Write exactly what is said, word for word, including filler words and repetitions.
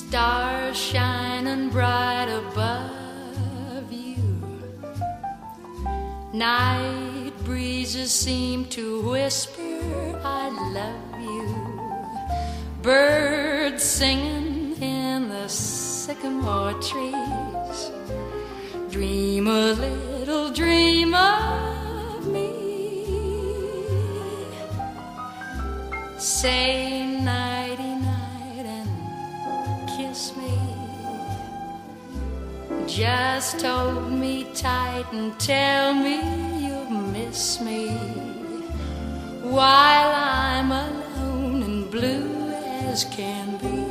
Stars shining bright above you. Night breezes seem to whisper, I love you. Birds singing in the sycamore trees. Dream a little dream of me. Say nighty night and kiss me. Just hold me tight and tell me you'll miss me while I'm alone and blue as can be.